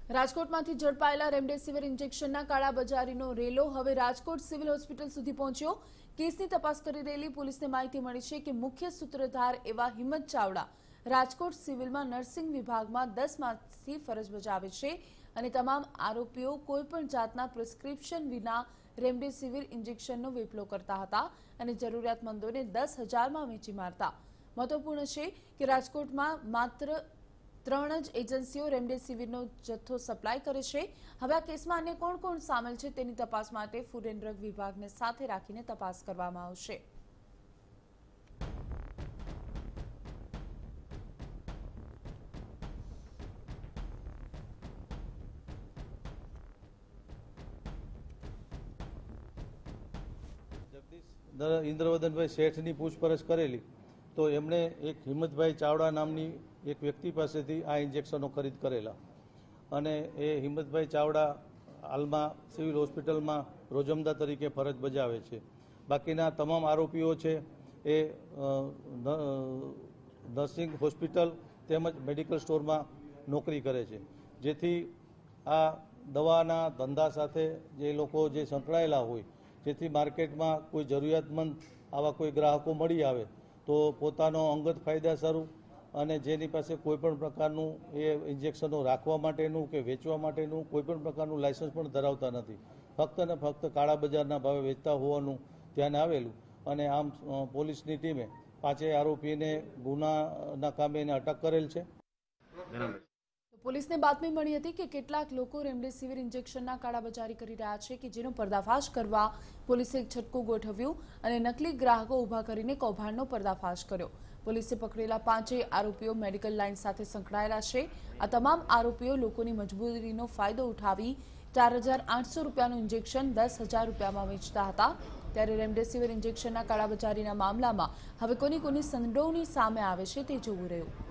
રાજકોટમાંથી ઝડપાયેલા remdesivir ઇન્જેક્શનના કાળાબજારીનો રેલો હવે Rajkot civil hospital સુધી પહોંચ્યો। કેસની તપાસ કરી રહેલી પોલીસને માહિતી મળી છે કે મુખ્ય સૂત્રધાર એવા હિંમત ચાવડા રાજકોટ સિવિલમાં નર્સિંગ વિભાગમાં 10 માસથી ફરજ બજાવે છે અને તમામ આરોપીઓ કોઈપણ જાતના પ્રિસ્ક્રિપ્શન વિના રેમડેસિવિર ઇન્જેક્શનનો વેપલો કરતા હતા અને જરૂરિયાતમંદોને 10,000માં વેચી મારતા। મહત્વપૂર્ણ છે કે રાજકોટમાં માત્ર 3 જ એજન્સીઓ રેમડેસિવિરનો જથ્થો સપ્લાય કરે છે। હવે આ કેસમાં અન્ય કોણ કોણ સામેલ છે તેની તપાસ માટે ફૂડ એન્ડ ડ્રગ વિભાગને સાથે રાખીને તપાસ કરવામાં આવશે। ઇન્દ્રવદનભાઈ શેઠની પૂછપરછ કરેલી તો એમણે એક હિંમતભાઈ ચાવડા નામની એક વ્યક્તિ પાસેથી આ ઇન્જેક્શનો ખરીદ કરેલા અને એ હિંમતભાઈ ચાવડા હાલમાં સિવિલ હોસ્પિટલમાં રોજમદા તરીકે ફરજ બજાવે છે। બાકીના તમામ આરોપીઓ છે એ નર્સિંગ હોસ્પિટલ તેમજ મેડિકલ સ્ટોરમાં નોકરી કરે છે, જેથી આ દવાના ધંધા સાથે જે લોકો જે સંકળાયેલા હોય, જેથી માર્કેટમાં કોઈ જરૂરિયાતમંદ આવા કોઈ ગ્રાહકો મળી આવે તો પોતાનો અંગત ફાયદા સારું અને જેની પાસે કોઈપણ પ્રકારનું એ ઇન્જેક્શનો રાખવા માટેનું કે વેચવા માટેનું કોઈપણ પ્રકારનું લાયસન્સ પણ ધરાવતા નથી, ફક્ત ને ફક્ત કાળા બજારના ભાવે વેચતા હોવાનું ધ્યાને આવેલું અને આમ પોલીસની ટીમે 5 આરોપીને ગુનાના કામે એને અટક કરેલ છે। પોલીસને બાતમી મળી હતી કે કેટલાક લોકો રેમડેસિવિર ઇન્જેક્શનના કાળાબજારી કરી રહ્યા છે કે જેનો પર્દાફાશ કરવા પોલીસે એક છટકું ગોઠવ્યું અને નકલી ગ્રાહકો ઊભા કરીને કૌભાંડનો પર્દાફાશ કર્યો। પોલીસે પકડેલા 5 આરોપીઓ મેડિકલ લાઇન સાથે સંકળાયેલા છે। આ તમામ આરોપીઓ લોકોની મજબૂરીનો ફાયદો ઉઠાવી 4,800 રૂપિયાનું ઇન્જેક્શન 10,000 રૂપિયામાં વેચતા હતા। ત્યારે રેમડેસિવિર ઇન્જેક્શનના કાળાબજારીના મામલામાં હવે કોની સંડોવણી સામે આવે છે તે જોવું રહ્યું।